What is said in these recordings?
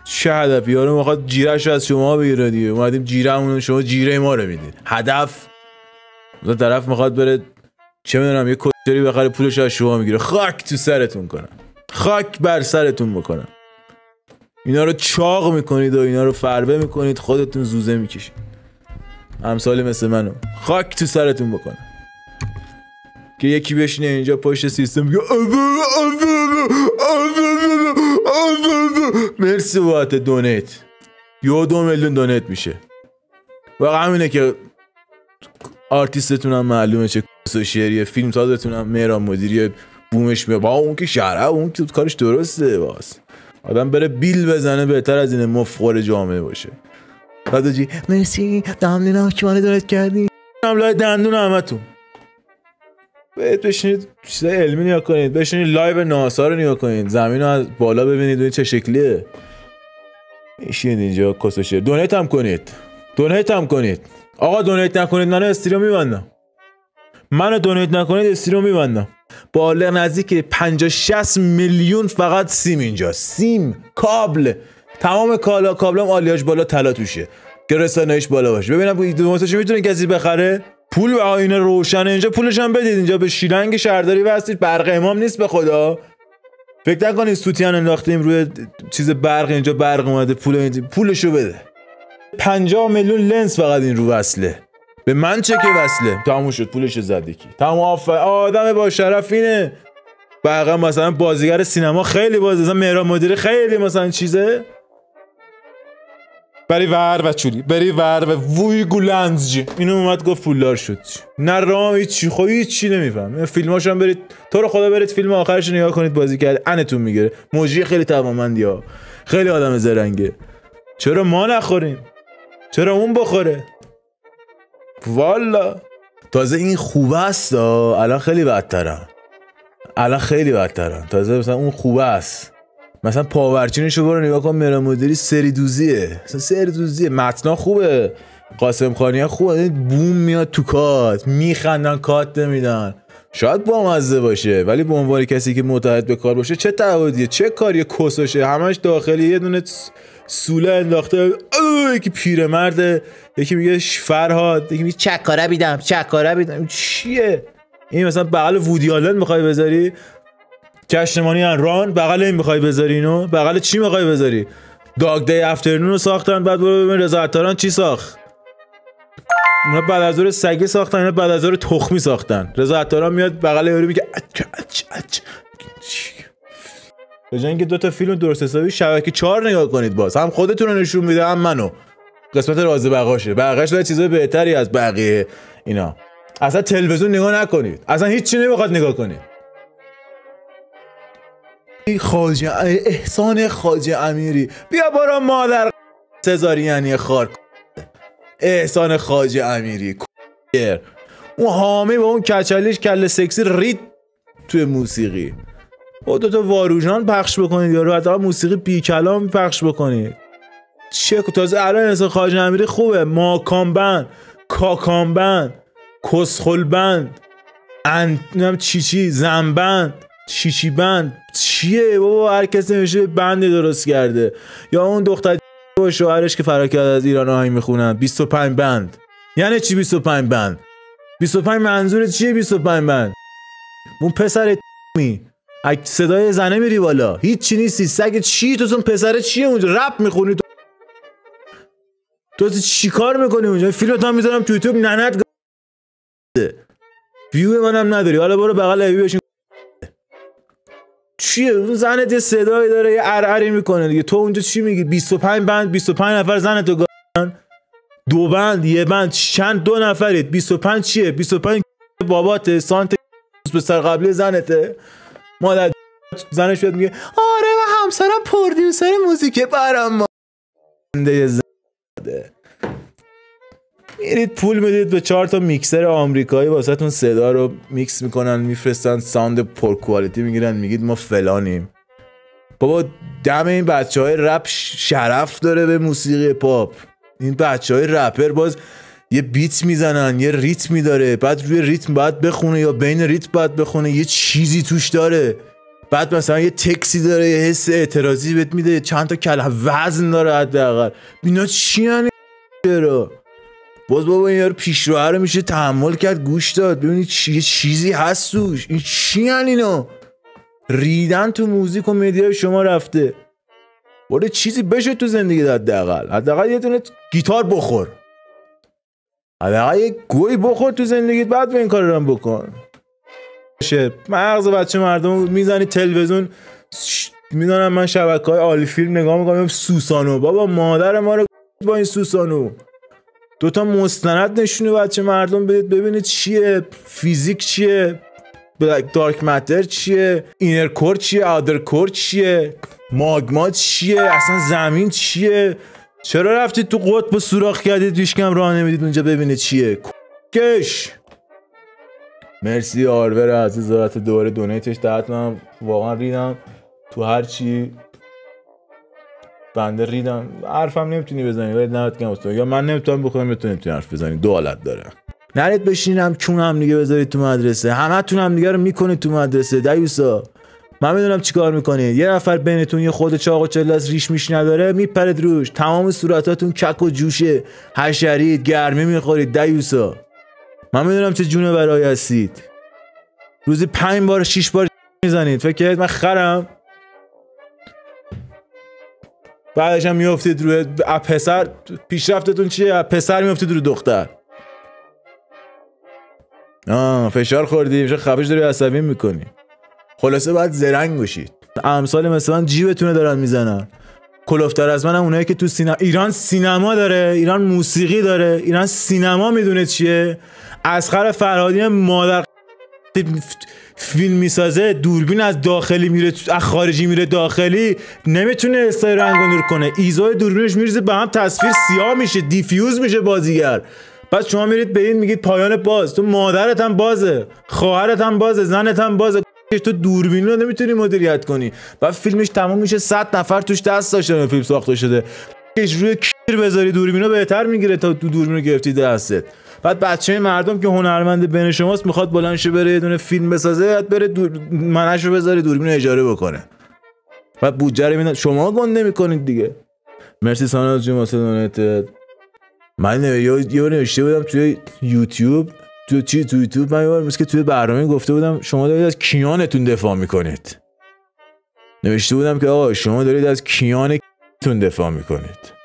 چه هدفی؟ یارو میخواد جیره‌ش از شما بگیره دیگه. اومدیم جیره‌مون، شما جیره ما رو میدید. هدف اون طرف میخواد بره چه میدونم یه کشتری بخره، پولش از شما میگیره. خاک تو سرتون کنم، خاک بر سرتون بکنم. اینا رو چاق میکنید و اینا رو فربه میکنید، خودتون زوزه میکشید. امثال مثل منو خاک تو سرتون بکنم که یکی بشینه اینجا پشت سیستم بگه مرسی بابت دونیت، 2 میلیون دونیت میشه. واقعا همینه که آرتیستتون هم معلومه چه شعریه، فیلم سازتون هم مهران مدیری بومش میاد با اون که شهره، اون که کارش درسته. باز آدم بره بیل بزنه بهتر از اینه مفخور جامعه باشه. بعدجی مرسی دندونم که منو دونیت کردی، لای دندون همتون. بشینید چیزای علمی نگاه کنید، بشینید لایو ناسا رو نگاه کنید، زمین رو از بالا ببینید این چه شکلیه. میشینید اینجا کسوشه. دونیت هم کنید، دونیت هم کنید. آقا دونیت نکنید منو استریو میبندم، منو دونیت نکنید استریو میبندم. بالا نزدیک 50-60 میلیون فقط سیم اینجا، سیم، کابل، تمام کابلام آلیاژ بالا طلا توشه که رسانه‌اش بالا باشه. ببینم دوماتش میتونه کسی بخره. پول و آینه روشنه اینجا، پولش هم بدید. اینجا به شیلنگ شهرداری واسید، برق امام نیست به خدا. فکر نکنید سوتیان انداختیم روی چیز برق، اینجا برق اومده پولشو بده. 50 میلیون لنز فقط این رو وصله. به من چه که وصله؟ تموم شد، پولش زد یکی. تمام. آدم با شرف اینه. برق مثلا بازیگر سینما خیلی مثلا مهران مدیری خیلی مثلا چیزه. بری ور و چولی، بری ور و ووی گولنزجی. اینو اومد گفت پولدار شد. نه رام هیچی، خب هیچی نمیفهم. فیلماشو هم برید تو رو خدا برید فیلم آخرش نگاه کنید، بازی کرد انتون میگیره. موجی خیلی توانمندیه، خیلی آدم زرنگه. چرا ما نخوریم؟ چرا اون بخوره؟ والا تازه این خوبه است، الان خیلی بدترم. الان خیلی بدترم. تازه مثلا اون خوبه است. مثلا پاورچینشو برو نگاه کن، مهران مدیری سری دوزیه، مثلا سری دوزیه. متنا خوبه، قاسم خانی خوبه، بوم میاد تو کات، میخندن کات نمیدن. شاید بامزه باشه ولی به عنوان کسی که متحد به کار باشه چه تعهدیه، چه کاری کسوشه، همش داخلی. یه دونه سوله انداخته، یکی پیرمرد، یکی میگه فرهاد، یکی میگه چکاره بیدم. چیه این؟ مثلا بغل وودی آلن میخوای بذاری؟ کشتمانی انران بغل این میخوای بذاری؟ اینو بغل چی میخوای بذاری؟ داگ دی افترنون رو ساختن، بعد برو ببین رضا عطاران چی ساخت. اونا بعد از ظهر سگی ساختن، اینا بعد از ظهر تخمی ساختن. رضا عطاران میاد بغل یارو میگه به جای اینکه 2 تا فیلم درست حسابی شبکه 4 نگاه کنید، باز هم خودتون رو نشون میده هم منو. قسمت راز بقاشه، بقیه‌اش داره چیزای بهتری از بقیه اینا. اصلا تلویزیون نگاه نکنید، اصلا هیچ چی نمیخواد نگاه کنید. خواجه احسان خواجه امیری، بیا برو مادر سزارینی خار. احسان خواجه امیری اون حامی با اون کچلیش کله سکسی رید توی موسیقی. با 2 تا واروژان پخش بکنید یا رو حتی موسیقی بی کلام پخش بکنید. چه تازه الان احسان خواجه امیری خوبه. ماکامبند، کاکامبند، کسخلبند، چیچی زنبند، چیچی بند چیه بابا؟ هر کسی نمیشه بند درست کرده. یا اون دختر و شوهرش که فرار کرد از ایران آهنگ میخونن 25 بند. یعنی چی 25 بند؟ 25 منظورت چیه 25 بند؟ اون پسر می صدای زنه میری بالا، هیچ چی نیستی، سگ چی؟ تو اون پسر چیه اونجا رپ میخونی؟ تو چی کار میکنی اونجا؟ فیلمت هم میذارم تو یوتیوب ننت ویو منم نداری. حالا برو بغل ابی بشین. چیه اون زنت یه صدایی داره یه ارعری میکنه دیگه، تو اونجا چی میگی؟ 25 بند، 25 نفر زنتو گفتن، 2 بند، 1 بند، چند 2 نفرید، 25 چیه؟ 25 بابات سانت پسر قبلی زنته. مادر زنش بیاد میگه آره و همسرم پرودیوسر موزیک برام زنده. میرید پول میدید به 4 تا میکسر آمریکایی واسهتون صدا رو میکس میکنن، میفرستن ساوند پر کوالیتی میگیرن، میگید ما فلانیم. بابا دم این بچهای رپ شرف داره به موسیقی پاپ. این بچهای رپر باز یه بیت میزنن، یه ریتمی داره، بعد روی ریتم باید بخونه یا بین ریتم باید بخونه، یه چیزی توش داره. بعد مثلا یه تکسی داره، یه حس اعتراضی بهت میده، چند تا کلمه وزن داره حداقل. اینا چی یعنی چرا؟ باز بابا این یارو پیشروه رو میشه تحمل کرد، گوش داد، ببینید چیزی هست توش. این چی یعنی اینا؟ ریدن تو موزیک و مدیا شما رفته. برای چیزی بشه تو زندگی حداقل یه دونه گیتار بخور، حداقل یه گوی بخور تو زندگیت، بعد به این کار رو بکن. مغز بچه مردم میزنی تلویزیون، میدونم من شبکه‌های عالی فیلم نگاه میکنم، سوسانو، بابا مادر ما رو با این سوسانو. دوتا مستند نشونه بچه مردم بدید ببینید چیه، فیزیک چیه، دارک ماتر چیه، اینر کور چیه، آدر کور چیه، ماگما چیه، اصلا زمین چیه. چرا رفتید تو قطب سوراخ کردید هیچکم راه نمیدید اونجا ببینید چیه؟ کش. مرسی آرور عزیز ذات دوره دونیتش دهت. من واقعا ریدم تو هر چی بنده، ریدم. حرفم نمیتونی بزنی ولی نهایت کم استاد، یا من نمیتونم بخورم میتونی حرف بزنی، دو حالت داره. نرید بشینم کون هم دیگه بذارید تو مدرسه، همتون هم دیگه رو میکنید تو مدرسه. دیوسا من میدونم چیکار میکنید. یه نفر بینتون یه خود چاق و چلاس ریش میش نداره، میپرید روش، تمام صورتاتون کک و جوشه، حشرید، گرمی میخورید. دیوسا من میدونم چه جونورایی هستید. روزی 5 بار 6 بار میزنید، فکر کنید من خرم؟ بعدش هم میافتید روی پسر. پیشرفتتون چیه؟ پسر میافتید روی دختر. فشار خوردی، میشه خفش داری عصبی میکنی. خلاصه باید زرنگ باشید. امثال مثلا جیبتونه دارن میزنن. کلوفتر از من هم اونایی که تو ایران سینما داره، ایران موسیقی داره، ایران سینما میدونه چیه. اصغر فرهادی مادر فیلم میسازه، دوربین از داخلی میره از خارجی میره داخلی، نمیتونه استایل رنگ و نور کنه، ایزای دوربینش میریزه به هم، تصویر سیاه میشه، دیفیوز میشه بازیگر. پس شما میرید به این میگید پایان باز. تو مادرت هم بازه، خواهرت هم بازه، زنت هم بازه. تو دوربین رو نمیتونی مدیریت کنی. بعد فیلمش تموم میشه 100 نفر توش دست داشتن فیلم ساخته شده. روی کیر بذاری دوربینو بهتر میگیره تا تو دوربینو گرفتی دستت. بعد بچه مردم که هنرمند بین شماست میخواد بلند شه بره یه دونه فیلم بسازه، بعد بره منشو بذاره دوربینو اجاره بکنه. بعد بودجه رو میدن، شما گنده میکنید دیگه. مرسی ساناز جون واسه دونت. من یه بار نوشته بودم توی یوتیوب، تو یوتیوب من یه بار که توی برنامه گفته بودم شما دارید از کیانتون دفاع میکنید. نوشته بودم که آقا شما دارید از کیانتون دفاع میکنید.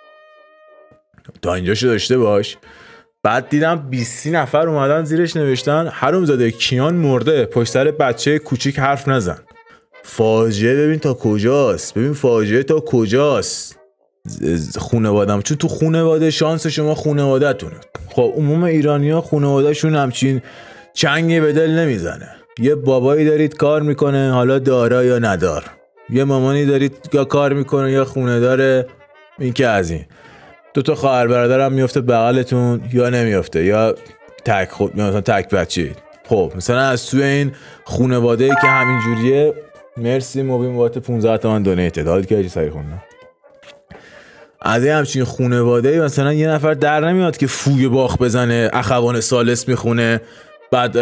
تا اینجاشو داشته باش. بعد دیدم 20 نفر اومدن زیرش نوشتن حرومزاده کیان مرده، پشت سر بچه کوچیک حرف نزن. فاجعه ببین تا کجاست، ببین فاجعه تا کجاست. خانواده‌ام، چون تو خانواده شانس شما خانواده‌تونه. خب عموم ایرانی‌ها خانواده‌شون همچین چنگی به دل نمیزنه. یه بابایی دارید کار میکنه، حالا دارا یا ندار، یه مامانی دارید یا کار میکنه یا خونه داره، این که از این. دو تا خواهر برادر هم میفته بغلتون یا نمیفته، یا تک خود مثلا تک بچه. خب مثلا از توی این خانواده‌ای که همین جوریه، مرسی مبین بابت 15 تومن دونیت داد که سری خوندم. از همچین خانواده‌ای مثلا یه نفر در نمیاد که فوی باخ بزنه، اخوان سالس میخونه، بعد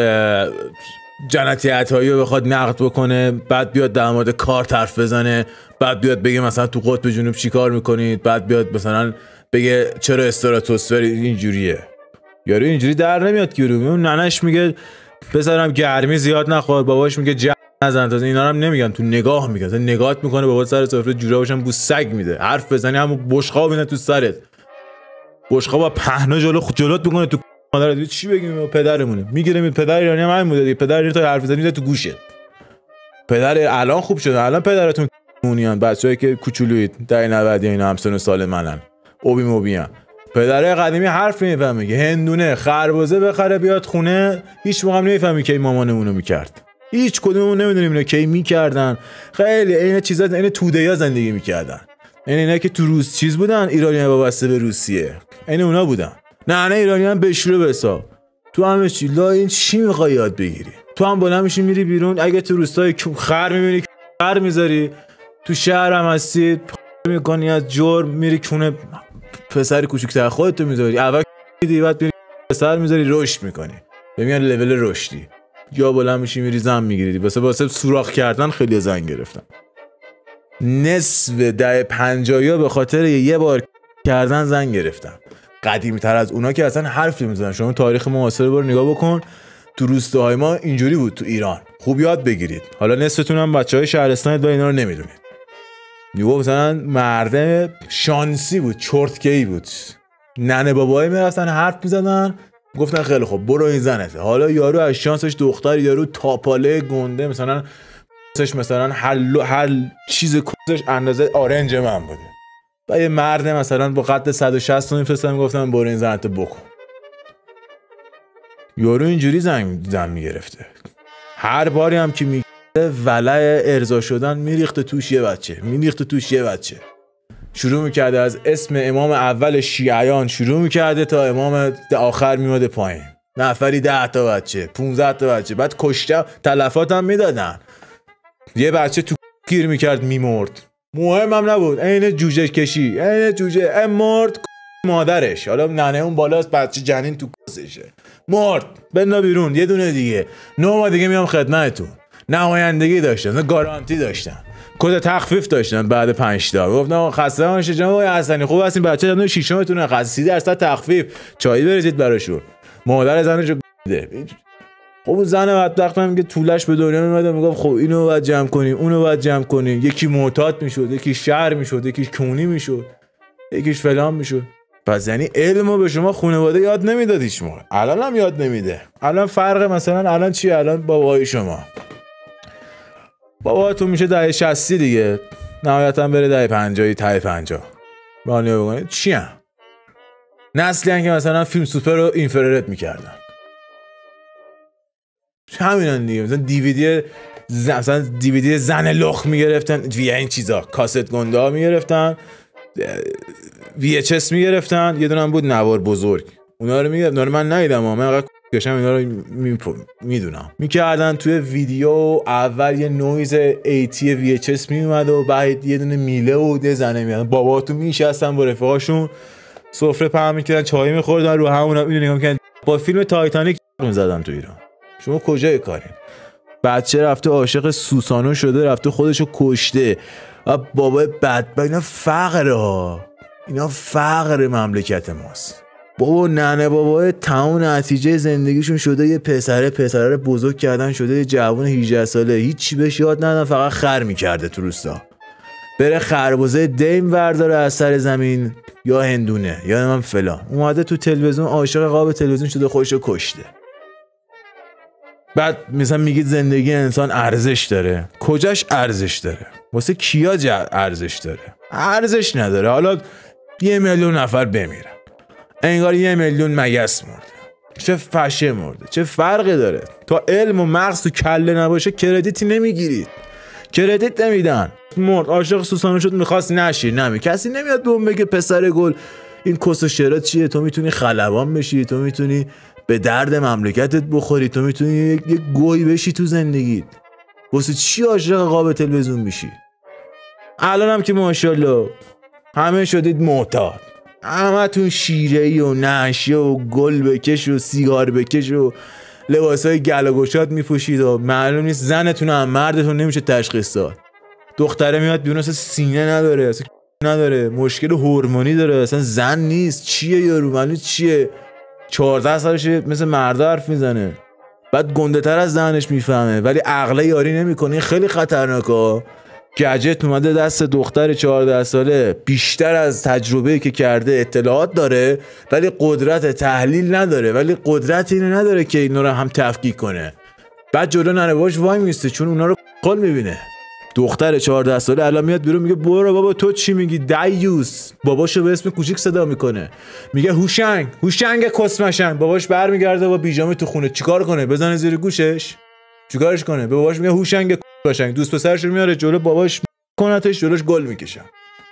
جنتی عطایی رو بخواد نقد بکنه، بعد بیاد در مورد کار حرف بزنه، بعد بیاد بگه مثلا تو قطب جنوب چیکار میکنید، بعد بیاد مثلا بگه چرا استراتوسفر اینجوریه. یارو اینجوری در نمیاد که اون ننش میگه پسرم گرمی زیاد نخور، باباش میگه نزن. تازه اینا هم نمیگن، تو نگاه میگن، نگاهت میکنه بابا سر سفره جوره باشن بو سگ میده. حرف بزنی همون بشقاب اینا تو سرت، بشقاب با پهنا جلوت میکنه تو مادرت. چی بگیم پدرمونه میگیره پدر ایرانی هم همین بوده دیگه. پدر ایرانی تا حرف بزنی میده تو گوشت. پدر الان خوب شده، الان پدرتون مونیان، بچه‌ای که کوچولوید در 90 یا اینا هم سن و سال منن، اوبیان. پدر قدیمی حرف نمیفهمه که هندونه خربزه بخره بیاد خونه، هیچ موقع نمیفهمی که مامانمونو میکرد. هیچ کدوممون نمیدونیم اینا کی میکردن. خیلی عین چیزا، عین توده‌یا زندگی میکردن. اینا که تو روس چیز بودن، ایرانی‌ها وابسته به روسیه، عین اونا بودن. نه ایرانی‌ها بشوره بسا. تو همه چی لا این چی میخوای یاد بگیری؟ تو هم بالا میشی میری بیرون، اگه تو روستای خر میبینی خر میذاری، تو شهر هم هستی میکنی از جرم میری کونه پسر کوچیک‌تر خودت میذاری، اول میدی بعد میری پسر میذاری، رشد میکنی. ببین لول رشدی. یا بلند میشی میری زن میگیری. واسه سوراخ کردن خیلی زن گرفتن. نصف دهه 50 به خاطر یه بار کردن زن گرفتن. قدیمی تر از اونا که اصلا حرف نمیزنن. شما تاریخ معاصر رو نگاه بکن، تو روستاهای ما اینجوری بود تو ایران. خوب یاد بگیرید. حالا نصفتون هم بچهای شهرستانید و اینا رو نمیدونید. میگه مثلا مرد شانسی بود، چرتکی بود. ننه بابایی میرفتن حرف میزدن، گفتن خیلی خوب برو این زنته. حالا یارو از شانسش دختر، یارو تاپاله گنده مثلا هر چیز کسش اندازه آرنج من بوده. و یه مرد مثلا با قد 160 میفرستن میگفتن برو این زنته بکن. یارو اینجوری زن میگرفته. هر باری هم که میگه ولع ارضا شدن میریخته توش یه بچه. شروع میکرده از اسم امام اول شیعیان شروع میکرده تا امام آخر میماده پایین. نفری 10 تا بچه، 15 تا بچه. بعد کشته تلفات هم میدادن. یه بچه تو گیر میکرد میمرد، مهم هم نبود، عین جوجه کشی، عین جوجه مرد. مادرش حالا ننه اون بالاست، بچه جنین تو کاسشه، مرد، بنا بیرون. یه دونه دیگه 9 ماه دیگه میام خدمتتون. نمایندگی داشتن، گارانتی داشتن، کد تخفیف داشتن بعد 5 تا. گفتم خسته نباشید جناب آقای حسنی، خوب هستین؟ بچه جناب شیشمتونه، خاصی 30% تخفیف، چای بریزید براشون. مادر زنشو ده. خب زن بدبختم میگه طولش به دنیا میومد، میگفت خب اینو باید جمع کنی، اونو باید جمع کنی. یکی معتاد میشد، یکی شهر میشد، یکی کونی میشد، یکیش فلان میشد. پس یعنی علمو به شما خانواده یاد نمیداد هیچ موقع. الان هم یاد نمیده. الان فرق مثلا الان چیه؟ الان بابای شما، باباتون میشه دهه 60 دیگه، نهایتا بره دهه 50 تا 50. معنی بگید چی هم؟ نسلی هم که مثلا فیلم سوپر رو اینفرارد میکردن. همینن دیگه. مثلا دیویدی زن لخ میگرفتن، وی این چیزا، کاست گنده ها میگرفتن، VHS میگرفتن. یه دونه هم بود نوار بزرگ، اونا رو میگرفتن. اونا رو من ندیدم، من فقط گشتم اینا رو میدونم. میکردن توی ویدیو اول یه نویز ایتی VHS میومد و بعد یه دونه میله و یه زنه میاد. باباتون میشستن با رفقاشون سفره پهن میکردن، چای میخوردن، رو همون اینو نگاه میکردن. با فیلم تایتانیک زدن تو ایران. شما کجای کارین؟ بچه رفته عاشق سوسانو شده، رفته خودشو کشته. بابای بدبخت. اینا فقره ها، اینا فقر مملکت ماست. بابا ننه بابای تمام نتیجه زندگیشون شده یه پسره رو بزرگ کردن، شده یه جوان 18 ساله، هیچی بهش یاد ندادن، فقط خر میکرده تو روستا. بره خربزه دیم ورداره از سر زمین، یا هندونه یا من فلان. اومده تو تلویزیون عاشق قاب تلویزیون شده، خودشو کشته. بعد مثلا میگید زندگی انسان ارزش داره. کجاش ارزش داره؟ واسه کیا ارزش داره؟ ارزش نداره. حالا 1 میلیون نفر بمیرن، انگار 1 میلیون مگس مرده. چه فشه مرده؟ چه فرقی داره؟ تا علم و مغز تو کله نباشه کردیتی نمیگیرید، کردیت نمیدن. مرد، عاشق سوسانو شد، میخواست نشی، کسی نمیاد به اون بگه پسر گل این کس و شرا چیه، تو میتونی خلبان بشی، تو میتونی به درد مملکتت بخوری، تو میتونی یه گوی بشی تو زندگیت. واسه چی عاشق قاب تلویزیون میشی؟ الان هم که ماشاءالله همه شدید معتاد، همتون شیره‌ای و نعشه و گل بکش و سیگار بکش و لباسای گل و گشاد میپوشید و معلوم نیست زنتون هم مردتون نمیشه تشخیص داد. دختره میاد بیرون اصلا سینه نداره، اصلا نداره، مشکل هورمونی داره، اصلا زن نیست. چیه یارو؟ معلوم چیه؟ 14 سالشه مثل مرد حرف میزنه، بعد گنده تر از زنش میفهمه ولی عقله یاری نمیکنه. خیلی خطرناکه. گجت اومده دست دختر 14 ساله، بیشتر از تجربه‌ای که کرده اطلاعات داره ولی قدرت تحلیل نداره، ولی قدرت اینو نداره که اینا رو هم تفکیک کنه. بعد جلو ننه باش وای میسته چون اونا رو قل میبینه. دختر 14 ساله الان میاد بیرون میگه برو بابا تو چی میگی دیوس. باباشو به اسم کوچیک صدا میکنه، میگه هوشنگ کسمشنگ. باباش برمیگرده با بیجامه تو خونه، چیکار کنه؟ بزنه زیر گوشش؟ چیکارش کنه؟ به باباش میگه هوشنگ کسمشنگ. دوست پسرش رو میاره جلو باباش، کنتش جلوش گل میکشه.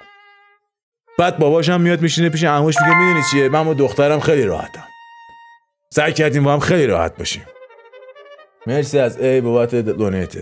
بعد باباش هم میاد میشینه پیش عموش میگه میدونی چیه، من با دخترم خیلی راحتم، سعی کردیم با هم خیلی راحت باشیم. مرسی از ای بابت دونیتت.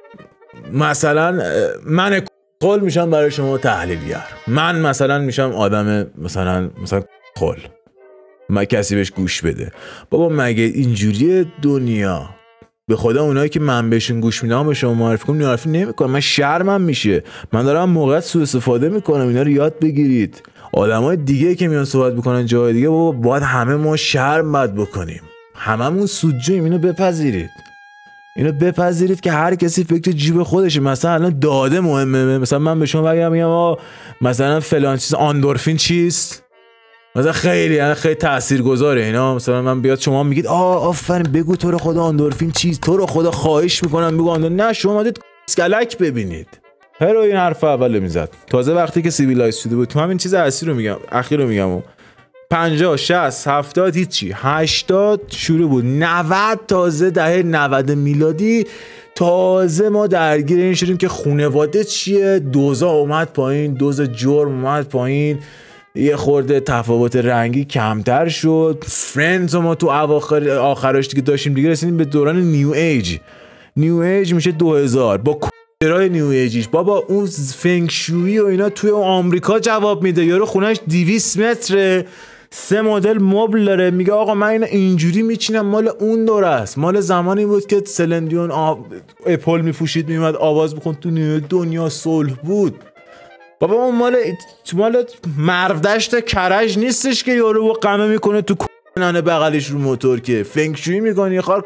مثلا من خل میشم برای شما تحلیلگر، من مثلا میشم آدم مثلا خل، من کسی بهش گوش بده. بابا مگه اینجوریه دنیا؟ به خدا اونایی که من بهشون گوش میدم به شما معرفی کنم معرفی نمیکنم. من شرمم میشه. من دارم موقع سوء استفاده میکنم. اینا رو یاد بگیرید. آدمای دیگه که میان صحبت میکنن جای دیگه بابا باید همه ما شرم بد بکنیم. هممون سودجوییم. اینو بپذیرید. اینو بپذیرید که هر کسی فکر جیب خودشه. مثلا الان داده مهمه. مثلا من به شما بگم مثلا فلان چیز اندورفین چیست؟ مثلا خیلی تاثیرگذاره اینا. مثلا من بیاد شما میگید آفرین بگو تو رو خدا اندورفین چیست؟ تو رو خدا خواهش میکنم بگو اندورفین. نه شما اومدید اسکلک ببینید. هروئین حرف اول میزد. تازه وقتی که سیویلایز شده بود. تو همین چیز اصلی رو میگم، اخیر رو میگم. 50 60 70 هیچی، 80 شروع بود، 90 تازه دهه 90 میلادی تازه ما درگیر این شدیم که خانواده چیه، دوزا اومد پایین، دوز جرم اومد پایین، یه خورده تفاوت رنگی کمتر شد. فرندز ما تو اواخر آخرش دیگه داشتیم دیگه رسیدیم به دوران نیو ایج. نیو ایج میشه 2000 با رای نیو ایجیش. بابا اون فنگ شویی و اینا توی آمریکا جواب میده. یارو خونهش 200 متره، 3 مدل مبل داره، میگه آقا من اینا اینجوری میچینم، مال اون دوره است، مال زمانی بود که سلندیون اپل میپوشید میومد آواز بخون تو نیویورک، دنیا صلح بود. بابا اون مال مرودشت کرج نیستش که یارو با قمه میکنه تو نانه بغلش رو موتور که فنگ شویی میکنی خار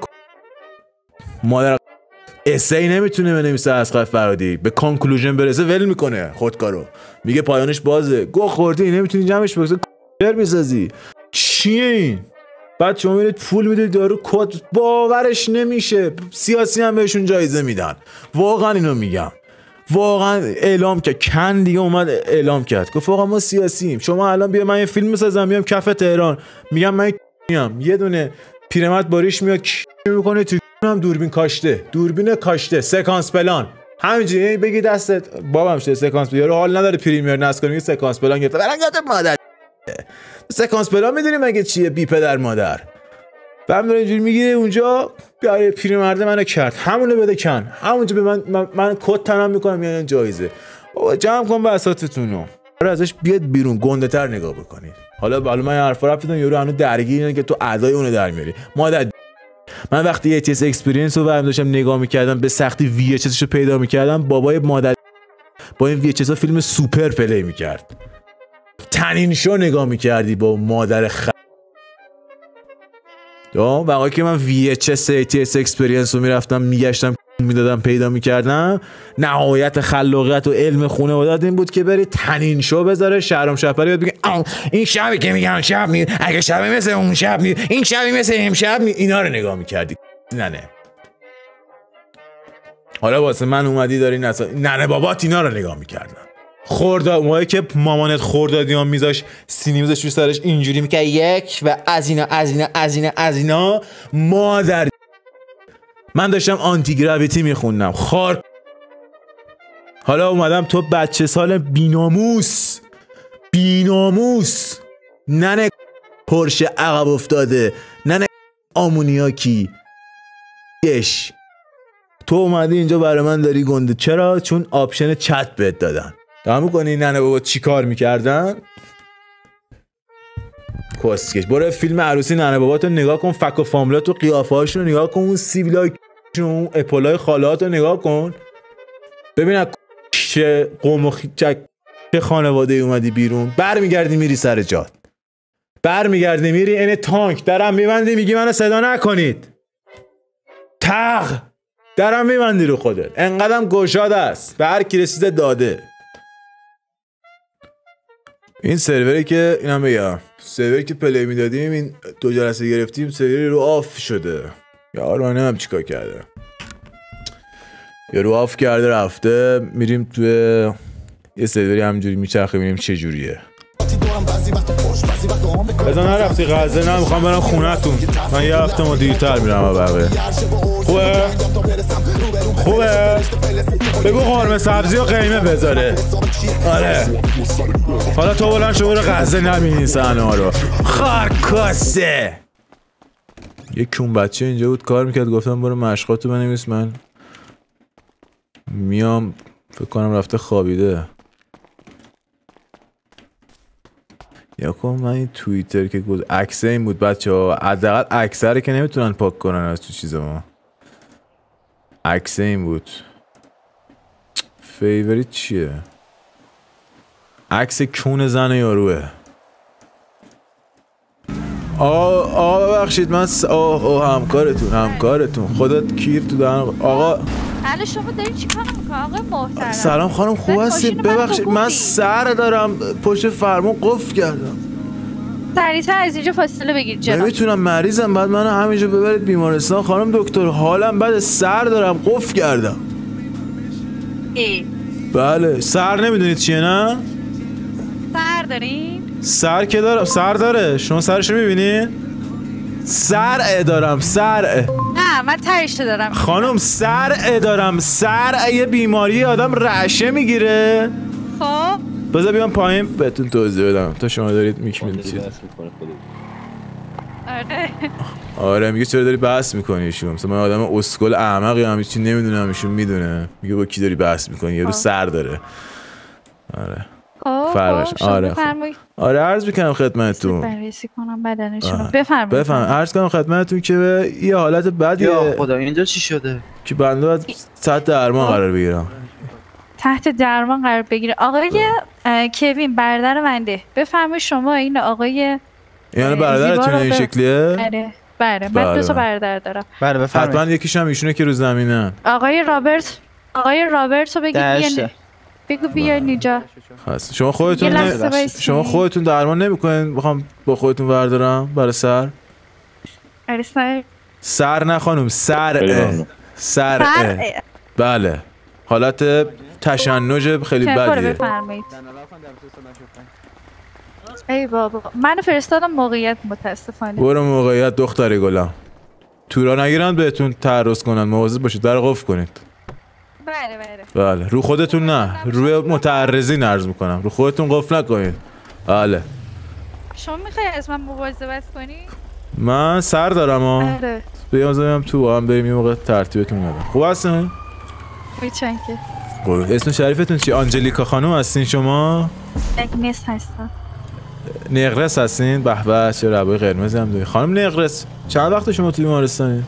مادر اسای نمیتونه بنویسه. اسقر فرهادی به کانکلوژن برسه ول میکنه خودکارو، میگه پایانش بازه. گو خوردی نمیتونی جمعش بگذاری میسازی. چیه این؟ بعد شما میرید پول میدید دارو کد، باورش نمیشه. سیاسی هم بهشون جایزه میدن. واقعا اینو میگم. واقعا اعلام کرد کن دیگه، اومد اعلام کرد گفت آقا ما سیاسییم. شما الان بیا من یه فیلم میسازم میام کف تهران میگم من یه دونه پیرمرد باریش میاد میکنه تو هم دوربین کاشته سکانس پلان همینجوری بگی دستت بابام شده سکانس پلان. یارو حال نداره پریمیر نصب کنه سکانس پلان گرفته. برنگات مادر سکانس پلان میدونی مگه چیه بی پدر مادر؟ بعد داره اینجوری میگیره اونجا بیاره پیرمرد منو کرد همونو بده کن همونجا به من کد تنم میکنم یعنی جایزه. بابا جمع کن بساطتونو ازش بیاد بیرون گنده تر نگاه بکنید. حالا من حرفا رفتم یارو هنوز درگیر اینه که تو ادای اونو در میاری. مادر من وقتی ATS اکسپریانس رو برام داشتم نگاه میکردم به سختی VHS رو پیدا میکردم، بابای مادر با این VHS ها فیلم سوپر پلی میکرد. تنین شو نگاه میکردی با مادر وقتی که من VHS ATS اکسپریانس رو میرفتم میگشتم میدادم پیدا میکردم، نهایت خلاقیت و علم خانواده این بود که بری تنین شو بذاره شهرام شهپری بیاد بگه این شبی که میگن شب می اگه شبی مثل اون شب می این شبی مثل امشب می اینا رو نگاه میکردی. نه حالا واسه من اومدی داری نه بابات اینا رو نگاه میکردن. خرداد موقعی که مامانت خردادیان میذاش سینیمزش رو سرش اینجوری میکرد یک و از اینا مادر. من داشتم آنتی گراویتی میخوندم خار. حالا اومدم تو بچه سال بیناموس ننه پرشه عقب افتاده ننه آمونیاکی تو اومدی اینجا برای من داری گنده. چرا؟ چون آپشن چت بهت دادن. دارم میکنی ننه بابا چی کار میکردن؟ کسکش. برو فیلم عروسی ننه باباتو نگاه کن، فک و فاملات و قیافه هاشون رو نگاه کن، اون سیبیلای اون اپولای خالات رو نگاه کن، ببین چه قوم و چه خانواده اومدی بیرون. برمیگردی میری سر جات، برمیگردی میری این تانک درم میبندی میگی منو صدا نکنید، درم میبندی رو خودت. انقدرم گشاده است به هر کی رسیده داده. این سروری که اینم بگم سروری که پلی میدادیم این 2 جلسه گرفتیم سروری رو آف شده. یارو من نمیم چیکار کرده، یارو آف کرده رفته. میریم توی یه سروری همجوری میچرخه ببینیم چه جوریه. بزن نرفتی غزه نه میخوام برم خونه‌تون. من یه هفته ما دیرتر میرم بقیه. خوبه بگو قرمه سبزی و قیمه بذاره. آره حالا تو بلند شو برو غزه نبینی صحنه ها رو خارکاسته. یک کون بچه اینجا بود کار میکرد، گفتم برو مشقاتو بنویس من میام. فکر کنم رفته خوابیده. یا کن من این توییتر که گفت عکسه این بود بچه ها، حداقل عکسه رو که نمیتونن پاک کنن از تو چیز ما. عکس این بود. فیوریت چیه؟ عکس کون زن یاروه. آقا ببخشید من همکارتون خودت کیر تو دهن آقا. الان شما داری چیکار میکنی آقای محترم؟ سلام خانم خوب هستی؟ ببخشید من سر دارم پشت فرمون قفل کردم. سریعتر از اینجا فاصله بگیر جناب. نمیتونم مریضم بعد منو همینجا ببرید بیمارستان خانم دکتر. حالم بد سر دارم قفل کردم. بله سر نمیدونید چیه نه؟ سر دارین؟ سر که دارم سر داره. شما سرشو میبینید؟ سرعه دارم سرعه. نه من ترشته دارم خانم سرعه دارم. سرعه یه بیماری آدم رعشه میگیره. خب بذار بیام پایین بهتون توضیح بدم تا شما دارید میکنید. آره میگه چرا داری بحث میکنی ایشون؟ مثلا من آدم اسکل احمقی هم هیچی نمیدونم ایشون میدونه. میگه با کی داری بحث میکنی؟ یه رو سر داره. آره فرقش. آره عرض میکنم خدمتتون. بررسی کنم بدنشون. بفرمایید. عرض کنم خدمتتون که یه حالت بدیه. یا خدا اینجا چی شده؟ که بنده باید تحت درمان قرار بگیرم. تحت درمان قرار بگیره. آقای کوین برادر منده. بفرمایید شما این آقای یعنی برادرتون این شکلیه؟ بله من دو تا برادر دارم. بله بفرمایید. حتما یکیش هم ایشونه که رو زمینن. آقای رابرت رو بگو بیاین اینجا. شما خودتون درمان نمیکنین؟ بخوام با خودتون بردارم برای سر؟ سر نه خانم سرعه. بله حالت تشنج خیلی بدیه. ای بابا منو فرستادم موقعیت متاسفانه. برو موقعیت دختر گلم. تورا نگیرن بهتون تعرض کنن. مواظب باشید در قفل کنید. بله رو خودتون نه روی متعرضین عرض میکنم. رو خودتون قفل نکنید. بله شما میخوای از من مواظبت کنی؟ من سر دارم آره بیام تو با هم بریم یه موقع ترتیبتون ندم. خوب هستین؟ میچن که اسم شریفتون چی؟ آنجلیکا خانم هستین شما؟ اگنس هستم. نقرس هستین؟ به به چه ربای قرمزی هم داری. خانم نقرس چند وقت شما توی بیمارستانی؟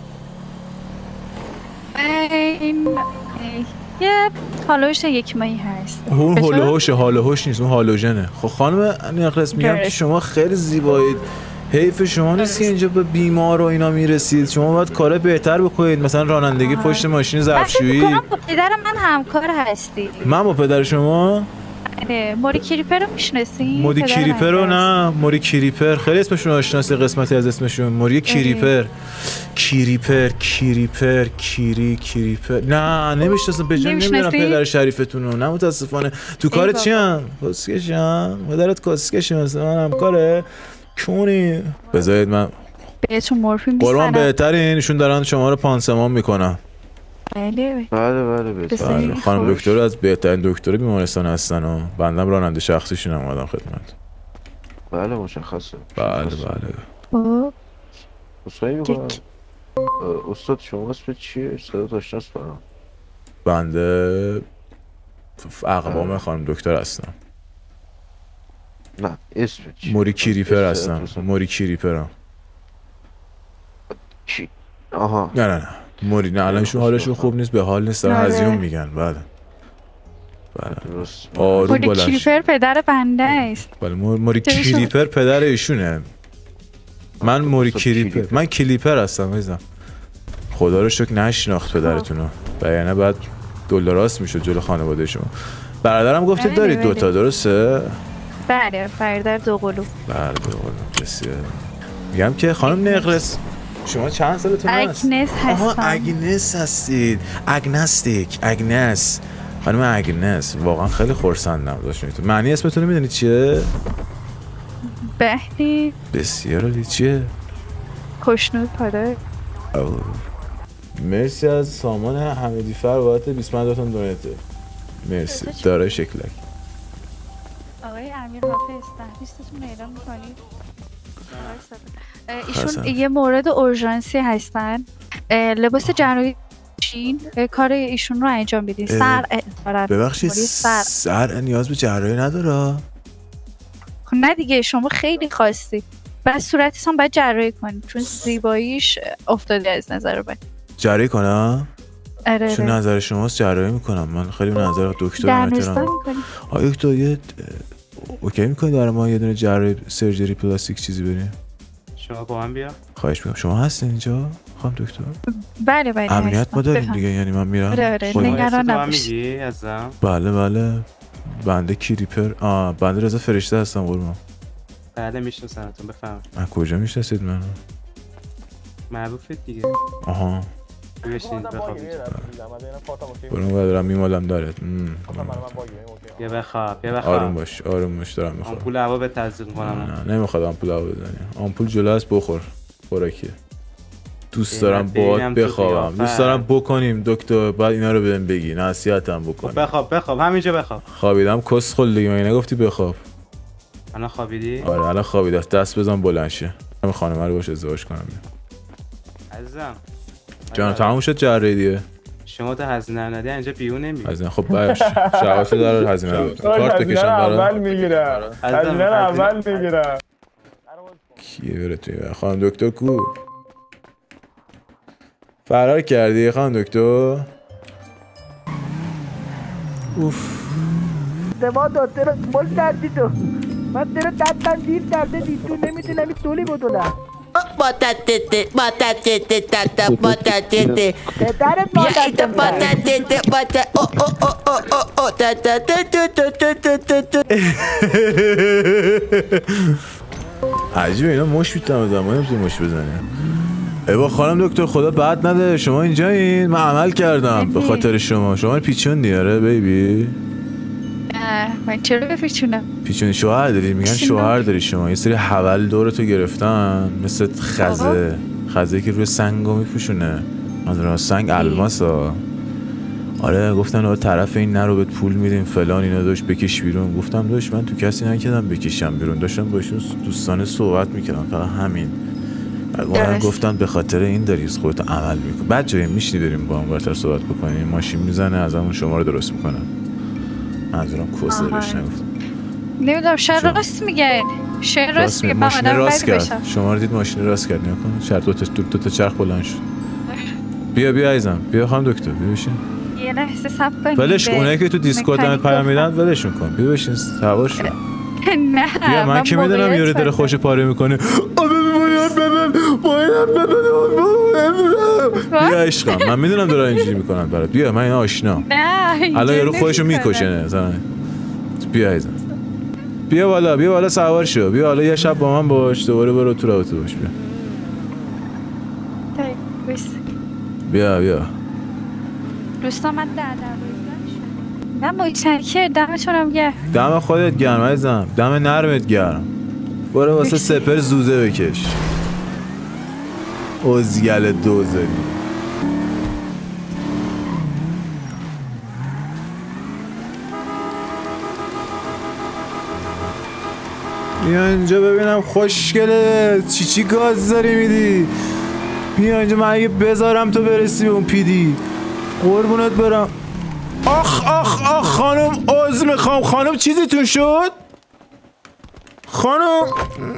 یه هالوش یک ماهی هست. اون هالوش نیست اون هالوژنه. خب خانم نقرس میگم که شما خیلی زیبایید. حیف شما نیست که اینجا به بیمار و اینا میرسید. شما باید کار بهتر بکنید. مثلا رانندگی پشت ماشین ظرفشویی. من با پدر من همکار هستی. من با پدر شما؟ موری کریپر رو میشناسین؟ موری کریپر رو نه. موری کریپر خیلی اسمشون آشناسی. قسمتی از اسمشون موری کریپر. کریپر نه نمیشناسم. به جای نمیدونم پدر شریفتون رو. نه متاسفانه. تو کارت چی هم؟ کسکشم پدرت کسکشم مثلا من همکاره کونی. بذارید من بهتون مورفین بیستنم. قربان بهترین ایشون دارن شما رو پانسمان میکنن. بله خانم دکتر از بهترین دکتر بیمارستان هستن و بندم راننده شخصیشون هم اومدم خدمت. بله مشخصه. بله اصلاحی میکنم. استاد شما اسم چیه؟ صدا داشتنست برام. بنده اقوام خانم دکتر هستم. نه اسم چی؟ موری کریپر هستم. موری کریپرم. چی؟ آها نه موری نه الانشون حالشون خوب نیست. به حال نیست دارن هزیون میگن. بله آروم موری کریپر پدر بنده است. بله موری کریپر پدر ایشونه. من موری کریپر من کلیپر هستم عزیزم. خدا رو شکر نشناخت پدرتونو. یعنی بعد دلدراست میشد جلو خانواده شما. برادرم گفتید دارید دوتا درسته؟ بله برادر دوقلو. بله دوقلو بسیار. میگم که خانم نقرس شما چند سالتون هست؟ اگنس هستم. اگنس هستید. اگنس خانم اگنس واقعا خیلی خرسندم داشتید. معنی اسمتون رو میدونید چیه؟ بهلی. بسیار عالی. چیه؟ خوشنود پاره. مرسی از سامان حمیدی فر بابت 20 داتون دونیته. مرسی. دارای شکلک. آقای امیر حافظ تحویستتون اعلام میکنید؟ ایشون یه مورد اورژانسی هستن. لباس جراحی کار ایشون رو انجام بدین. سر دارن. ببخشید سر نیاز به جراحی نداره؟ نه دیگه شما خیلی خواستی. بعد صورتش هم باید جراحی کنید چون زیباییش افتاده از نظر من. جراحی کنم؟ آره چون نظر شماست جراحی میکنم. من خیلی به نظر دکتر در محترم. نستان میکنی؟ آیا دکتر یه اوکی میکنی برای ما یه دونه جراحی سرجری پلاستیک چیزی بریم؟ شما با من بیا. خواهش میکنم. شما هستین اینجا خانم دکتر؟ بله بله امنیت هستم. ما داریم بفهم. دیگه، یعنی من میرم. آره آره خودم- نگران با من نباش. میگی ازم؟ بله بنده کریپر بنده رضا فرشته هستم قربان. بله میشناسمتون بفهم. من کجا میشناسید منو؟ معروفید دیگه. آها بشین بخواب. برون دارم میمالم دارد. بیا بخواب بیا آروم بخواب. باش دارم میخوام. آمپول هوا به تزریق کنم. نه نمیخواد آمپول هوا بزنی. آمپول جلو است بخور. خوراکیه. دوست دارم ببینم باهات تو بخوابم. قیافت. دوست دارم بکنیم دکتر بعد اینا رو بهم بگی نصیحتم بکن. بخواب همینجا بخواب. خوابیدم کسخل دیگه مگه نگفتی بخواب؟ الان خوابیدی؟ آره الان خوابیده دست بزن بلند شه. من خانم رو باش ازدواج کنم. عزیزم جان تموم شد جراحی دیگه. شما تا هزینه ندی اینجا بیرون نمی. از این خب باش شواهد داره هزینه رو کارت بکشم برام. اول میگیرم. هزینه رو اول میگیرم. کیه بره توی خانم دکتر کو؟ فرار کردی خانم دکتر؟ اوف ما دکتر مول کردی تو. من تیرو دستم گیر کرده دی تو نمیتونم تولی بدونم. Batatete. پدرت Ya itu مادرتم batatete. Oh. عجیبه اینا مش میتونم بزنم. من نمیتونم مش بزنیم. ایوا خانم دکتر خدا بعد نده شما اینجا این من عمل کردم به خاطر شما پیچون دیاره بیبی. من چرا بپیچونم؟ پیچونی شوهر داری میگن شوهر داری شما. یه سری حول دورتو گرفتن مثل خزه که روی سنگو میپوشونه. من سنگ الماسا. آره گفتن آقا طرف این نرو بهت پول میدیم فلان اینا داشت بکش بیرون. گفتم داشت من تو کسی نکردم بکشم بیرون. داشتم باشون دوستانه صحبت میکردم فقط همین. من گفتم به خاطر این داری خودت عمل میکنی. بعد جایی میشنی بریم با هم براتر صحبت بکنیم. ماشین میزنه از همون شما رو درست میکنه. منظورم کوسه بهش نگفتم. نمیدونم شاید راست میگه. شاید راست میگه. ماشین راست کرد. شما رو دید ماشین راست کرد. نیا کن شرط دو تا چرخ بلند شد. بیا عزیزم بیا خانم دکتر بیا بشین. یه لحظه صبر کنید. ولش اونایی که تو دیسکورد هم پیام میدن ولشون کن. بیا بشین سوار شو. نه بیا من که میدونم یارو داره خوش پاره میکنه. بیا عشقم من میدونم داره اینجوری میکنن برات. بیا من اینا آشنا. نه الان یارو خودشو میکشه زن. بیا عزیزم بیا بالا سوار شو. بیا حالا یه شب با من باش دوباره برو تو رابطه باش. بیا دوستان من نه متشکرم دمتونم گرم. دم خودت گرم عزیزم. دم نرمت گرم. برو واسه سپر زوزه بکش. ازگل دوزاری. بیا اینجا ببینم خوشگله چی گاز داری میدی. بیا اینجا من اگه بذارم تو برسی به اون پیدی قربونت برم. آخ خانم عذر میخوام. خانم چیزیتون شد؟ خانم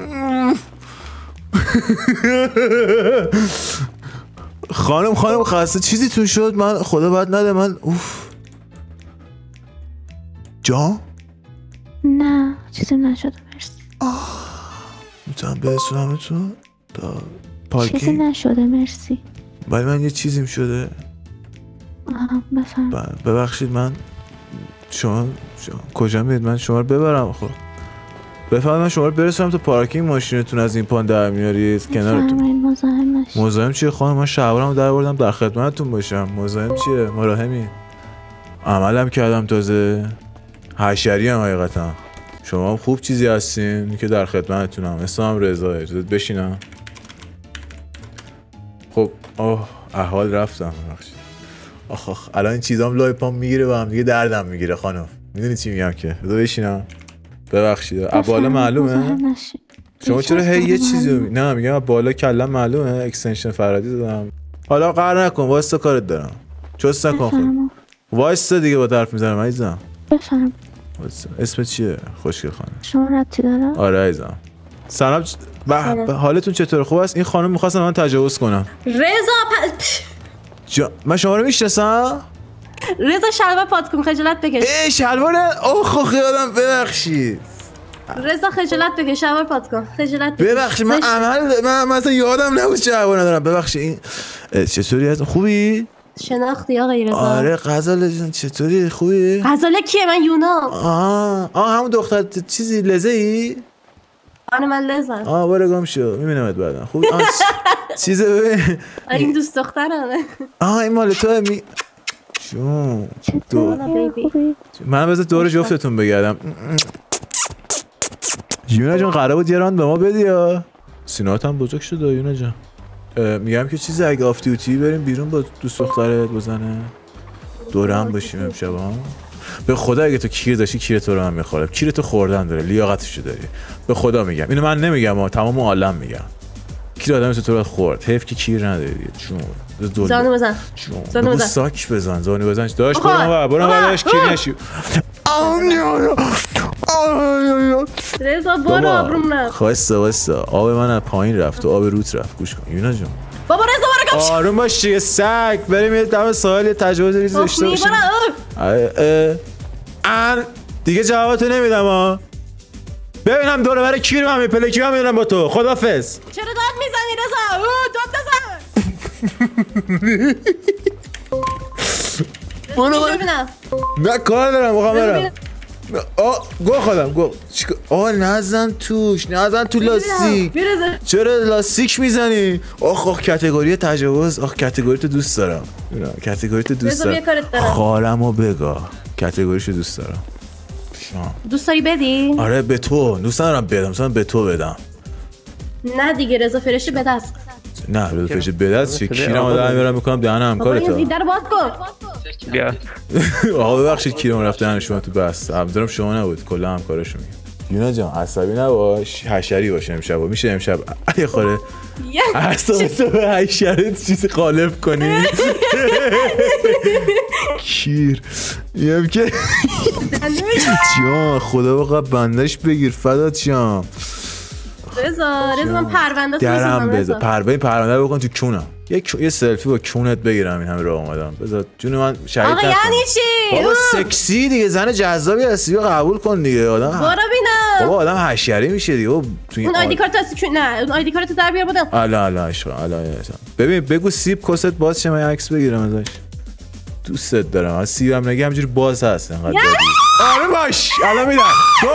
خانم خسته چیزیتون شد؟ من خدا بد نده من اوف جا؟ نه چیزی نشده مرسی. میتونم برسونمتون تا چیزی پارکینگ؟ نشده مرسی. ولی من یه چیزیم شده. بفهم. ببخشید من شما کجا میرید من شما رو ببرم؟ خب بفرمایید من شما رو برسونم تا پارکینگ ماشینتون از این پان در میارید کنارتون. مزاحم نشید. مزاحم چیه خانم؟ من شلوارمو در آوردم در خدمتتون باشم. مزاحم چیه؟ مراهمی. عملم کردم تازه. حشری ام حقیقتا. شما خوب چیزی هستین که در خدمتتونم. اسمم رضا. اجازه بشینم. خب احوال رفتم ببخشید. آخ الان این چیزام لای پام میگیره و هم دیگه دردم میگیره خانم. میدونی چی میگم که بذار بشینم. ببخشید بالا معلومه؟ شما چرا هی یه چیزی نه میگم بالا کلم معلومه. اکستنشن فرادی دادم. حالا قهر نکن واسه کارت دارم. چوس نکن خود. واسه دیگه با طرف میزنم عزیزم. بفهم. اسمت چیه خوشگل خانم؟ شما ربطی داره؟ آره عزیزم. سلام حالتون چطوره؟ خوب است؟ این خانم می‌خواست من تجاوز کنم. رضا من شما رو میشناسم؟ رضا شلوار پات کن خجالت بکش. شلوار اوه خیالم ببخشید. رضا خجالت بکش شلوار پات کن. خجالت بکش. ببخشید من مثلا یادم نبود شلوار ندارم. ببخشید. این چطوری هست؟ خوبی؟ شناختی آقای رضا؟ آره غزاله جان چطوری؟ خوبی؟ غزاله کیه؟ من یونا. همون دختر چیزی لزه ای؟ آره من لزم. برو گم شو میبینمت بعدا. خوب چیزه ببین. این دوست دخترمه. این مال تو می جون من بذار دور جفتتون بگردم. یونا جان قرار بود یه راند به ما بدی یا سینات هم بزرگ شده یونا جان. میگم که چیزی اگه آفتیوتی بریم بیرون با دوست دخترت بزنه دوره هم باشیم امشب ها. به خدا اگه تو کیر داشتی کیر تو رو هم میخوره. کیر تو خوردن داره لیاقتشو داری. به خدا میگم اینو من نمیگم تمام عالم میگم. کیر آدم تو رو خورد. حیف که کیر نداری چون زانو بزن. زانو بزن. ساک بزن. زانو بزن. داش برو داش کیر نشی. رضا برو آبروم نه. واسه آب من از پایین رفت و آب روت رفت. گوش کن یونا جون. بابا رضا برو گم. آروم باش دیگه سگ. بریم یه دم ساحل یه تجاوز ریز داشته باشیم. دیگه جوابتو نمیدم ها. ببینم دوره برای کی رو هم میپلکی هم میدونم با تو. خدافظ. چرا داد میزنی رضا؟ داد بزن. برو ببینم. نه کار دارم میخوام برم. گو خودم نزن توش. نزن تو لاستیک. چرا لاستیک میزنی؟ کاتگوری تجاوز. کاتگوری تو دوست دارم. کاتگوری تو دوست دارم. خالمو بگاه. کاتگوریشو دوست دارم. دوست داری بدی؟ آره به تو. دوست ندارم بدم. مثلا به تو بدم. نه دیگه رضا فرشی به دست. نه رضا فرشی به دست چه کیرمو دارم میرم میکنم دهن همکارت. این در باز کن. بیا. ببخشید کیرمو رفت دهن شما تو بس. همدارم شما نبود کلا همکارشو میگم. یونا جان عصبی نباش. حشری باشه امشب. میشه امشب یه خوره اعصابتو به حشرت چیزی غالب کنی. کیر میگم که جان خدا بقیه بندش بگیر فدات شم. رضا من پرونده درم بذار. پرونده بکن تو کونم. یه سلفی با کونت بگیرم. این همه راه اومدم. بذار جون من شهید آقا یعنی چی؟ بابا سکسی دیگه. زن جذابی هستی قبول کن دیگه. آدم برو بینم. بابا آدم حشری میشه دیگه. اون آیدی کارت نه اون آیدی کارت در بیار بودم. الا عشق ببین بگو سیب کست باز شه من عکس بگیرم ازش. دوستت دارم. سیبم نگی همینجوری باز هست انقدر. آره باش الان میدم.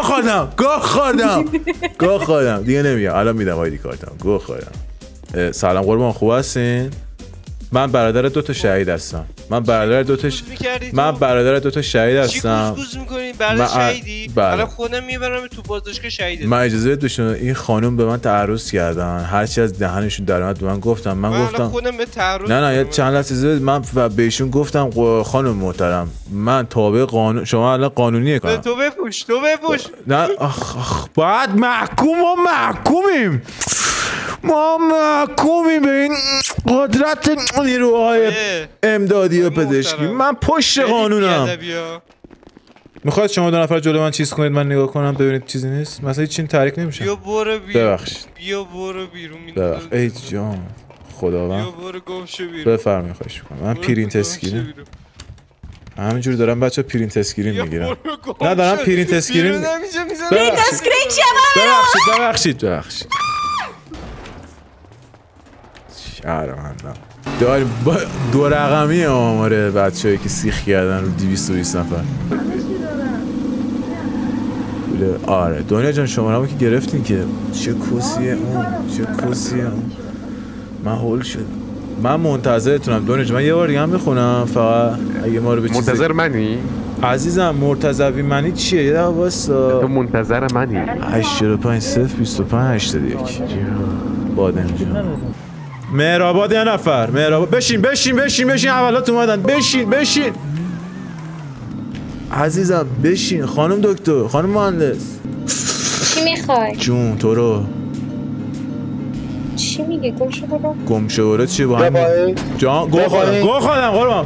گو خوردم دیگه نمیگم. الان میدم آیدی کارتم. گو خوردم. سلام قربان خوب هستین؟ من برادر دو تا شهید هستم. من برادر دو تا شهید هستم. چی گوز می‌کنین برای شهیدی؟ الان خودم میبرم تو بازداشتگاه شهید. من اجازه داشتم. این خانم به من تعرض کردن. هر چی از دهنشون در اومد به من گفتم. من گفتم خودم به تعرض. نه چند لحظه من بهشون گفتم خانم محترم من تابع قانون. شما الان قانونیه کارم. تو بپوش. نه باید محکومیم. ما محکومیم به این قدرت نیروهای امدادی و پزشکی. من پشت قانونم. میخواید شما دو نفر جلو من چیز کنید من نگاه کنم ببینید چیزی نیست؟ مثلا چین تحریک نمیشه. بیا برو ببخشید. بیا برو بیرون. ای جان خداوند. بیا برو گم شو بیرون. بفرمایید خواهش می‌کنم. من پرینت اسکرین همینجوری دارم بچه پرینت اسکرین میگیرم. نه دارم پرینت اسکرین. پرینت اسکرین چیه؟ ببخشید شهرمندم داریم دو رقمی آماره بچه‌ای که سیخ کردن رو 220 نفر. آره دنیا جان شماره‌مو که گرفتین که چه کسیه اون من هول شدم. من منتظرتونم دنیا جان. من یه بار دیگه هم میخونم فقط اگه ما رو به چیزی منتظر منی؟ عزیزم مرتضوی منی چیه؟ یه دقیقه واسا. تو منتظر منی؟ 85 025 81 بادم جان. مهرآباد یه نفر. مهرآباد بشین اولات اومدن. بشین عزیزم بشین. خانم دکتر خانم مهندس چی میخوای؟ جون تو رو چی میگه؟ گم شو برو چی با هم جان گو خودم قربان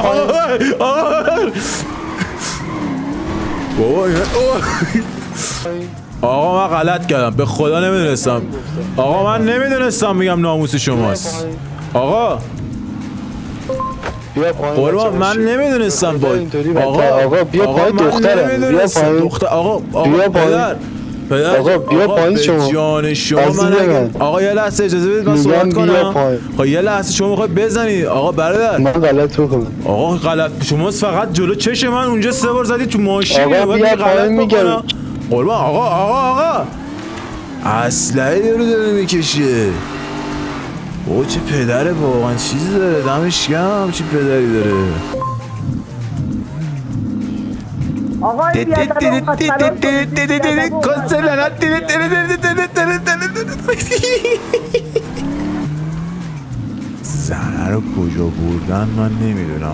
آقا من غلط کردم به خدا نمیدونستم. آقا من نمیدونستم میگم ناموس شماست. آقا بیا پایین قربان من نمیدونستم با آقا بیا پایین دخترم بیا پایین دختر آقا بیا پایین پدر آقا بیا پایین شما جان شما من آقا یه لحظه اجازه بدید من صحبت کنم خب یه لحظه شما میخواید بزنید آقا برادر من غلط میکنم آقا غلط شما فقط جلو چش من اونجا 3 بار زدید تو ماشین آقا بیا پایین میگم قربان آقا اسلحه داره میکشه او چه پدره واقعا چیزی داره دمش گرم چه پدری داره آقای زنه رو کجا بردن من نمیدونم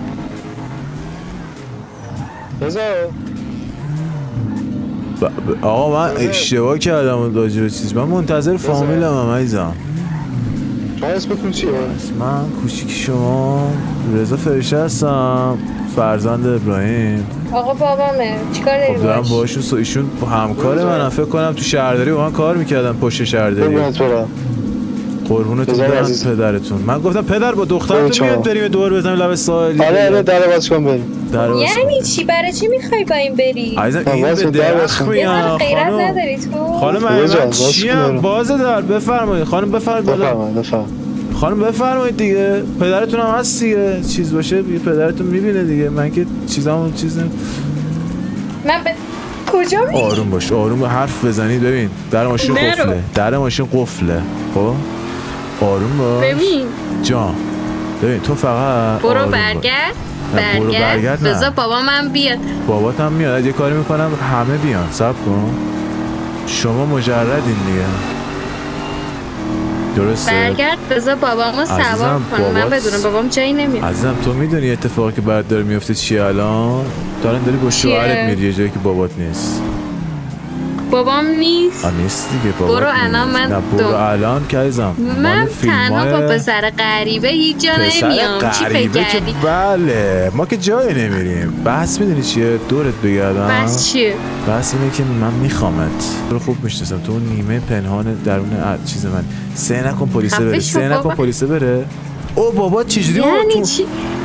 آقا من اشتباه کردم راجع به چیز من منتظر فامیلم هم عزیزم اسمتون چیه؟ من کوچیک شما رضا فرشه هستم فرزند ابراهیم آقا بابامه چیکار داری باش؟ دارم باشون ایشون همکار منم فکر کنم تو شهرداری با من کار میکردن پشت شهرداری قربونتون برم پدرتون من گفتم پدر با دخترتون میاد بریم دور بزنیم لب ساحلی آره در باز کن بریم یعنی چی برای چی میخوای با این بری؟ عزیزم این به درخت میاد غیرت نداری تو؟ خانم من چیم بازه در بفرمایید خانم بفرمایید خانم بفرمایید دیگه پدرتون هم هست دیگه چیز باشه پدرتون میبینه دیگه من که چیزامون من به کجا میگی؟ آروم باش آروم حرف بزنید ببین در ماشین قفله در ماشین قفله خب آروم باش ببین جان ببین تو فقط برو برگرد بذار بابا من بیاد بابات هم میاد یه کاری میکنم همه بیان صبر کن شما مجردین دیگه درسته برگرد بذار بابامو سوار کنم من بدونم بابام جایی نمیره عزیزم تو میدونی اتفاقی که برات داره میفته چیه الان داری با شوهرت میری یه جایی که بابات نیست بابام نیست نیست دیگه بابات برو الان من برو الان که عزیزم من تنها با پسر غریبه هیچ جا نمیام چی فکر کردی؟ بله ما که جایی نمیریم بحث میدونی چیه دورت بگردم بس چیه؟ بحث اینه که من میخوامت تو رو خوب میشناسم تو نیمه پنهان درون چیز من سه نکن پلیسه بره او بابا چجوری یعنی چی؟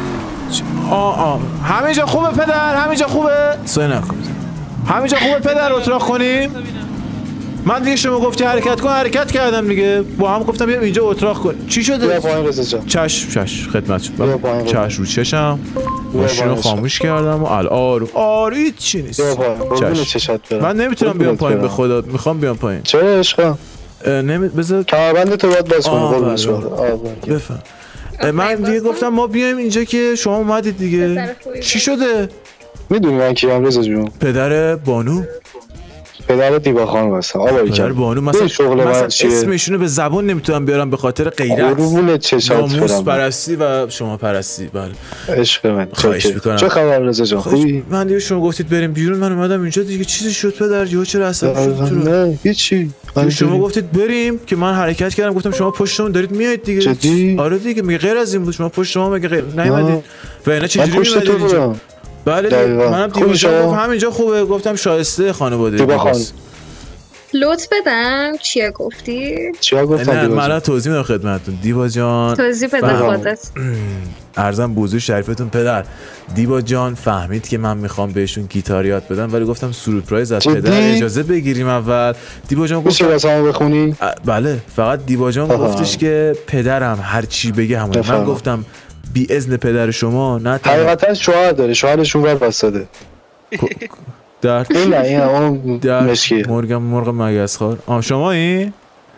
همه جا خوبه پدر همه جا خوبه سه نکن همه جا خوبه پدر اتراق کنیم من دیگه شما گفتی حرکت کن حرکت کردم دیگه با هم گفتم بیا اینجا اتراق کن چی شده؟ بیا پایین رضا جان چش خدمت شد چش رو چشم ماشین رو خاموش کردم و الان هیچ چی نیست من نمیتونم بیام پایین به خدا میخوام بیام پایین چرا عشقم؟ بذار کمربند تو باید باز کنی بفهم من دیگه گفتم ما بیایم اینجا که شما اومدید دیگه چی شده؟ میدونی من کیم رضا جون؟ پدر بانو پدر دیبا خانم هستم پدر بانو مثلا اسمشونو به زبان نمیتونم بیارم به خاطر غیرت ناموس پرستی و شما پرستی بله عشق من خواهش میکنم چه خبر رضا جان خوبی؟ من دیگه شما گفتید بریم بیرون من اومدم اینجا دیگه چیزی شد پدر یهو چرا عصبی شد نه هیچی شما گفتید بریم که من حرکت کردم گفتم شما پشتمون دارید میایید دیگه جدی؟ آره دیگه میگه غیر از این بود شما پشت ما مگه نیومدید و اینا چجوری میومدید اینجا بله منم دیگه همینجا خوبه گفتم شایسته خانواده دیبا خانم لطف بدم چیه گفتی؟ چیا گفتم نه من توضیح میدم خدمتتون دیبا جان توضیح بده خودت عرضم بوزوی شریفتون پدر دیبا جان فهمید که من میخوام بهشون گیتار یاد بدم ولی گفتم سورپرایز از پدر اجازه بگیریم اول دیبا جان گفت میشه بخونی؟ بله فقط دیبا جان گفتش که پدرم هر چی بگه همون من گفتم بی اذن پدر شما نه حقیقتا شوهر داره شوهرشون ور واسطه در این اون مشکی مرغ مگسخوار شما این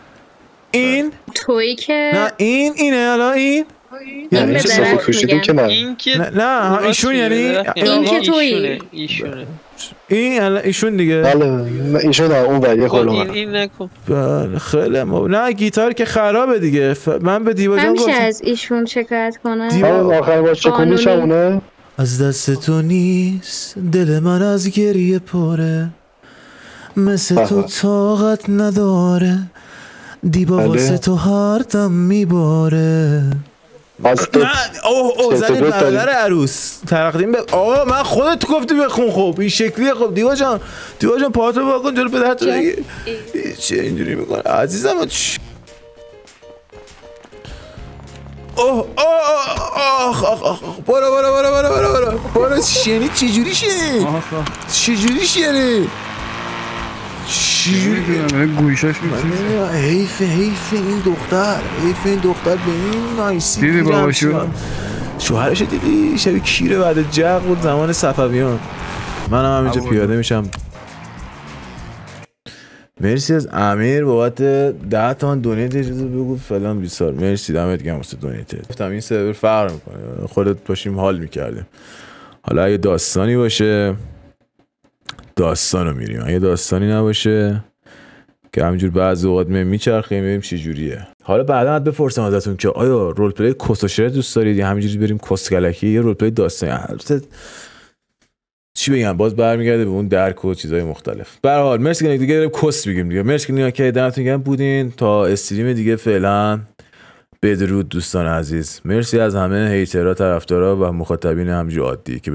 تویی که نه اینه حالا این یعنی چه صفحه کشیدیم که نه ایشون یعنی این که تویی این ایشون دیگه بله ایشون اون ولی خودم این نکن بله خیلی نه گیتار که خرابه دیگه من به دیبا جان گفتم همیشه از ایشون شکایت کنم آخر باش چکونی شمونه از دست تو نیست دل من از گریه پره مثل تو طاقت نداره دیبا واسه تو هر دم میباره اوه زنی برادر عروس تقدیم به آقا من خودت گفتی بخون خب این شکلیه خب دیبا جان پاهاتو واکن جلو پدرتو بگی چه اینجوری میکنه عزیزم برو شنی چجوری شنی چجوری گوشاش میکنه حیف این دختر به این نایسی دیدی باباشو شوهرش دیدی شبیه کیره بعد جق بود زمان صفویان. منم همینجا پیاده میشم. مرسی از امیر بابت 10 تومن دونیت. اجازه بگو فلان بیسار. مرسی دمت گرم واسه دونیت. گفتم این سرور فرق میکنه خودت باشیم حال میکردیم. حالا اگه داستانی باشه داستانو میریم، اگه داستانی نباشه که همینجور بعضی اوقات میچرخیم ببینیم چه جوریه. حالا بعدا حد بپرسم ازتون که آیا رول پلی کس و شر دوست دارید یا همینجوری بریم کس کلکی یا رول پلی داستانی؟ البته چی بگم باز برمیگرده به اون درک و چیزای مختلف. به هر حال مرسی که دیگه داریم کس بگیم دیگه. مرسی که دمتون گرم بودین تا استریم دیگه. فعلا بدرود دوستان عزیز. مرسی از همه هیترها، طرفدارا و مخاطبین همینجور عادی که